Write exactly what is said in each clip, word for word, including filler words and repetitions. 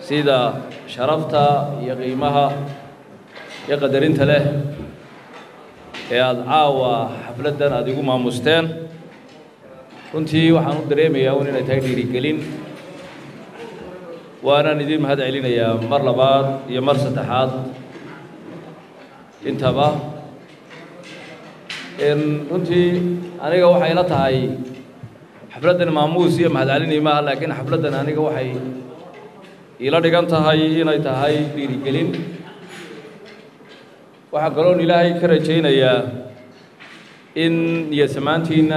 سيدا شرفتا يا قيمها يا قدرين تله يا عاوة حفلتنا أديكو مع مستان كنتي وحنو دريمي يا وني نتايدي رجالين وأنا ندير مهد علينا يا مرلبات يا مرسى تحاد انتبه إن كنتي أنا جو حيلتها هاي حفلتنا معموس يا مهد علينا ما لكن حفلتنا أنا جو حي إلى دكانتها هاي هنا تهاي رجالين وحقولون إلهي كرجينا يا إن يسمانتينا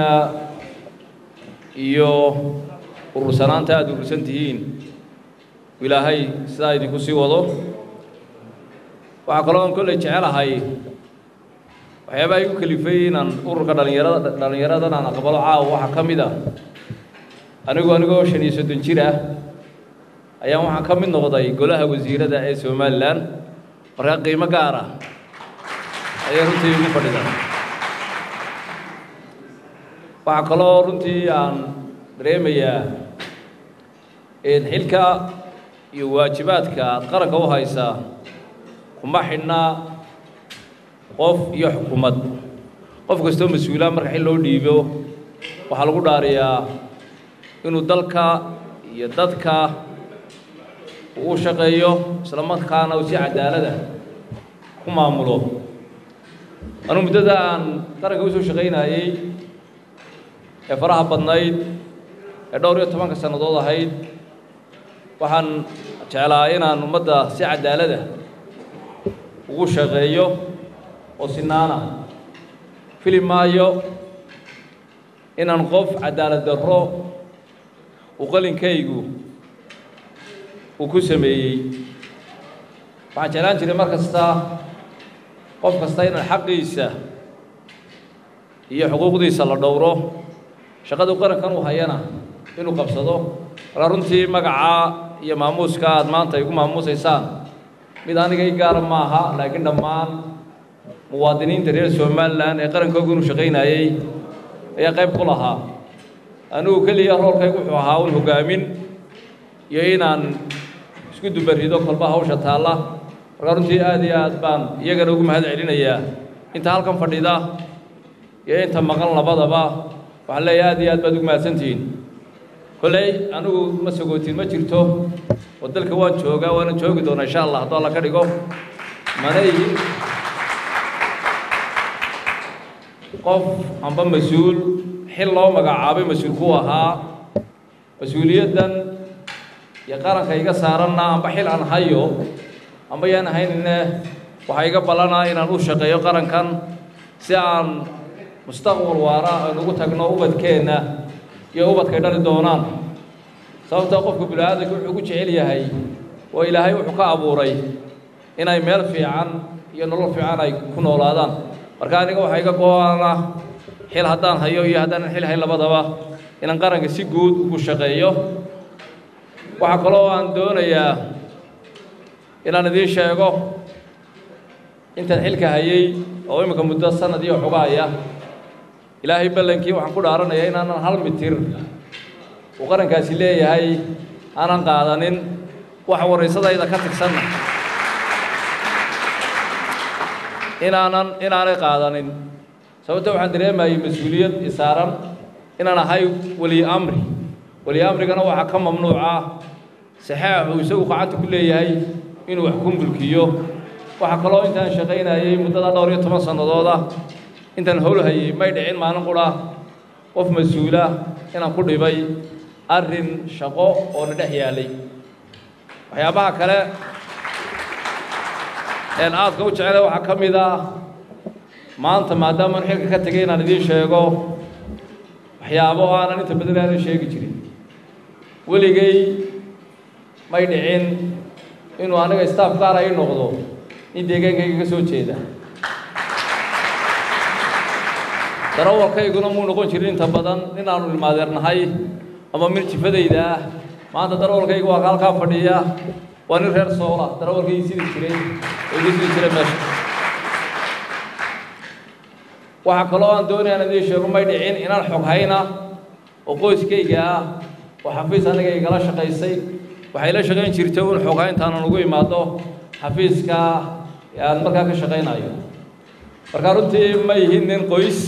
يو ورسالان تأدو رسنتين وإلهي سايد كوسي وضو وحقولون كل شيء على هاي وحيابا يقول كلفين أن أورك دانيرا دانيرا دان أنا قبل عاو وحكم إذا أنا جو أنا جو شني سدون شيرة أيام وحكم من نقطة يقولها وزيرة دا إسمه مالان ورقي مقارة ayaa runtii ugu fadhida waxa kaloo runtii aan dareemayaa in xilka iyo waajibaadka qaranka u haysa kuma xidhna qof iyo xukuumad qof kastoo mas'uula marka xil loo dhiibo waxa lagu dhaariyaa inuu dalka iyo dadka uu shaqeeyo isla markaana uu si cadaalad ah ku maamulo أنا مدة عن ترى جوزو شقينا أي فرح بدنايد الدوري طبعا كسنة ضوضة هيد وحن شعلاينا أن مدة سعة دالة وش شقيه وسنانا في المايو إن نقف عدالة الرو وقلن كيجو وكسمي وحن شعلان شري مركز تا qof kasta in xaqiisa iyo xuquuqdiisa la dhowro shaqada qarankan uu hayana inuu qabsado runtii magaca iyo maamuuska aad maanta igu maamuusaysaan mid aniga i gaar ma aha laakiin dhammaan muwaadiniinta reer Soomaaliland ee qarankooda uu shaqeynayay ayaa qayb ku lahaa anigu kaliya roolkaygu wuxuu ahaa uu hogaamin iyo inaan isku dubarido kolba hawsha taala runtii aad iyo aad baan iyagana ugu mahad celinayaa inta halkan fadhida iyo inta maqan labadaba waxa la aad iyo aad baad ugu mahadsantiin kulay anigu ma sagootin ma jirto wadalka waan joogaa waan joogi doonaa insha Allah haddii Allah ka dhigo manay qof amba mas'uul xil loo magacaabay mas'uul ku ahaa mas'uuliyadan ya qaranka iga saaranna amba xil aan hayo amba yaan ahaynina waxa iga balanaa inaan u shaqeeyo qarankan si aan mustaqbal waara ugu tagno ubadkeena iyo ubadkay dhali doonaan sababta qofku bilaadanku wuxuu ku jecel yahay oo Ilaahay wuxuu ka abuuray inay meel fiican iyo nolol fiican ay ku noolaadaan marka aniga waxa iga go'aana xil haddaan hayo iyo haddaan xil hay labadaba inaan qaranka si guud ugu shaqeeyo waxa kaloo aan doonayaa inaan idin sheego intaan xilka hayay oo imika muddo sanad iyo xogaaya Ilaahay ballankii waxaan ku dhaaranayaa inaan hal mitir oo qarankaasi leeyahay aanan qaadanin wax waraysadayda ka tigsan inaanan inaanay qaadanin sababtoo waxaan dareemayay mas'uuliyad isaaran inaan ahay wali amri wali amrigana waxa ka mamnuuca saxaaxu isagu qacanta ku leeyahay inuu wax ku mulkiyo waxa kaloo intaan shaqeynayay muddada dhowr iyo toban sanadooda intaan howl hayay may dhicin maalin qura qof mas'uula inaan ku dhibay arrin shaqo oo dhex yaalay waxyaabaha kale ee aadka u jecel waxa kamid ah maanta maadaama xilka ka tagay inaan idin sheego waxyaabo aan inta badan aan sheegi jirin waligay may dhicin inuu aniga staff gaar ay noqdo in deegaankayga ka soo jeeda darawalkayguna muu noqon jirin inta badan inaanu ilmaadeernahay ama mid jifadayda ah maanta darawalkaygu waa halkaa fadhiya waa nin reer Soola darawalkaygu sidii jiray oo sidii jiray meesha waxa kaloo aan doonayaa inaan idin sheego may dhicin inaan xog hayna oo qoyskayga ah oo xafiis aniga igala shaqaysay waxay la shaqayn jirtay un xogayntaan ugu imaado xafiiska aan markaa ka shaqaynayo marka runtii ma yihiin nin qoys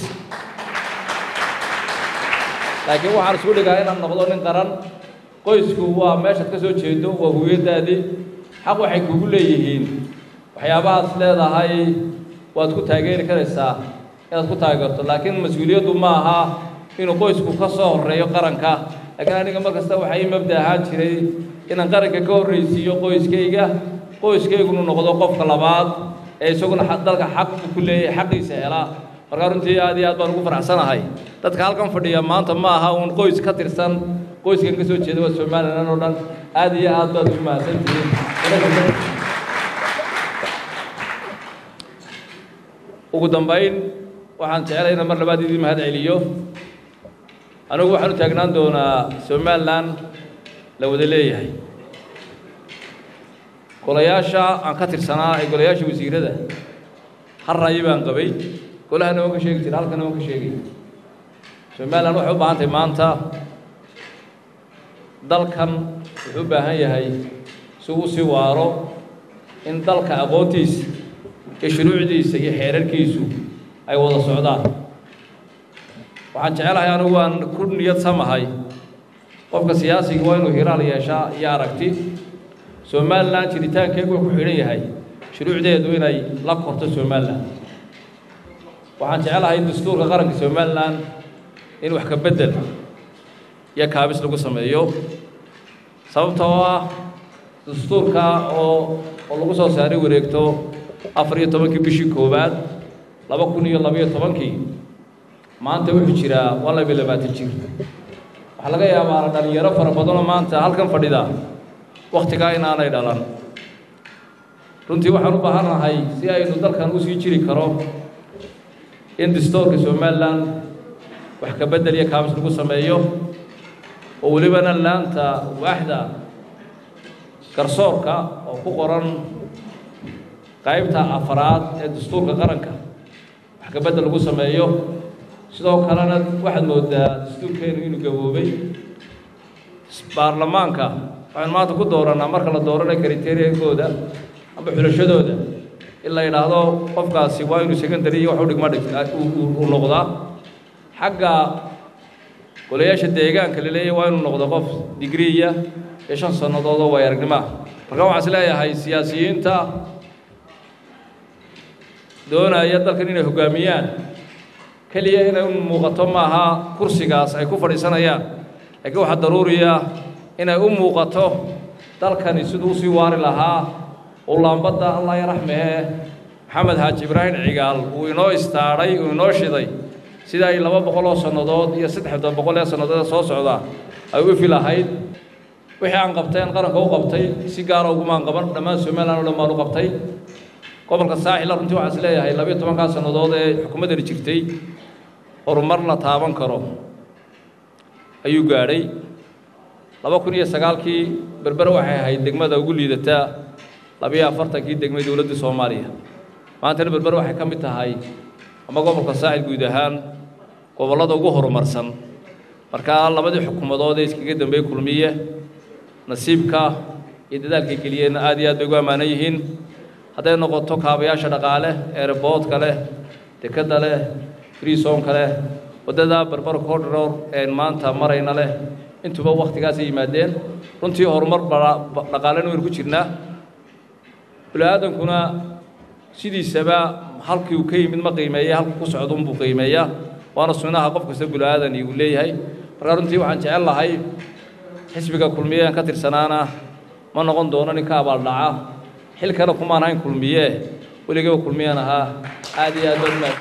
laakiin waxaan isku dhigaa inaan noqdo nin qaran qoysku waa meesha ka soo jeedo waa hooyadaadii xaq waxay kugu leeyihiin waxyaabahaas leedahay waad ku taageeri karaysaa inaad ku taageerto laakiin mas'uuliyaddu ma aha inuu qoysku ka soo horeeyo qaranka laakiin aniga markasta waxay mabda ahaan jiray inaan qaranka ka horreysiiyo qoyskayga qoyskayguna noqdo qofka labaad ee isaguna dalka xaq ku leeyahay xaqiisa hela marka runtii aad iyo aad baan ugu faraxsanahay dadka halkan fadhiya maanta ma aha uun qoys ka tirsan qoyskan ka soo jeeda waa Soomaaliland oo dhan aad iyo aad baad u mahadsantihiin ugu dambayn waxaan jecelahay in mar labaad idin mahad celiyo anigu waxaan u taagnaan doonaa Soomaaliland la wada leeyahay golayaasha aan ka tirsanaa ee golayaasha wasiirada har rayi baan qabay golahana waan ka sheegi jiray halkana waan ka sheegay Soomaaliland waxay u baahan tahay maanta dalkan wuxuu u baahan yahay si uu si waaro in dalka aqoontiisa iyo shuruucdiisa iyo xeerarkiisu ay wada socdaan waxaan jecelahay anigu waan ku niyad samahay qofka siyaasiga waa inuu hiraal yeeshaa iyo aragti Soomaaliland jiritaankeedu wuxuu ku xidhan yahay shuruucdeedu inay la korto Soomaaliland waxaan jecelahay dastuurka qaranka Soomaaliland in wax ka bedel iyo kaabis lagu sameeyo sababtoo ah dastuurka oo oo lagu soo saaray wareegto afar iyo tobankii bishii koowaad laba kun iyo laba iyo tobankii maanta wuxuu jiraa wala labaatan jir waxa laga yaabaa dhalinyaro fara badan oo maanta halkan fadhida waqtiga inaanay dhalan runtii waxaan u baahanahay si aynu dalkan u sii jiri karo in dastuurka Soomaaliland wax ka bedel iyo kaabis lagu sameeyo oo waliba laanta waaxda garsoorka oo ku qoran qaybta afraad ee dastuurka qaranka wax ka bedel lagu sameeyo sidoo kalena waxaad moodaa dastuurkeenu inuu gaboobay baarlamaanka waxaan maanta ku dooranaa marka la dooranayo kriteeriyadooda ama xulashadooda in la yiraahdo qofkaasi waa inuu secondary iyo wax u dhigma dhigta uu noqdaa xagga golayaasha deegaanka la leeyahay waa inuu noqdo qof degree iyo shan sanadood oo aragnimo marka waxaan isleeyahay siyaasiyiinta doonaya dalkan inay hogaamiyaan kaliya inay u muuqato maaha kursigaas ay ku fadhiisanayaan laakiin waxa daruuri ah inay u muuqato dalkani siduu si waari lahaa oo laambada Allah ya raxmee Maxamed Haaji Ibrahim Cigaal uu inoo istaaray uu inoo shiday sida ay laba boqol oo sanadood iyo saddex boqol oo sanadood soo socda ay u filahayd wixii aan qabteen qaranka u qabtay si gaar ah ugu maan qaban dhamaan Soomaaliland oo dhan u qabtay gobolka Saaxil runtii waxa isleeyahay laba iyo toban sanadood ee xukuumadda jirtay horumar la taaban karo ayuu gaaray laba kun iyo sagaal kii berber waxay ahayd degmada ugu liidata laba iyo afartan kii degmada dawladda Soomaaliya maanta berber waxay ka mid tahay ama gobolka Saaxil guud ahaan gobolada ugu horumarsan marka labadii xukuumadood ee iskaga dambeeyay kulmiye nasiibka iyo dadaalka kaliya aad iyo aad bay ugu amaanan yihiin haday noqoto kaabayaasha dhaqaale airport kale dekada leh free zone kale wadada barbar corridor ee maanta marayna leh intuba waqtigaas yimaadeen runtii horumar dhaqaale inuu ku jirnaa bulaadankuna sidiisaba halkii uu ka yimid ma qiimeeyay halku ku socdo uu qiimeeyaa waana sunaha qof kasta bulaadan uu leeyahay marka runtii waxaan jecel lahay xisbiga kulmiyean ka tirsanaana ma noqon doono in ka abaal dhaca xilkana kuma ahayn kulmiye weligeeba kulmiyana ahaa aad iyo aad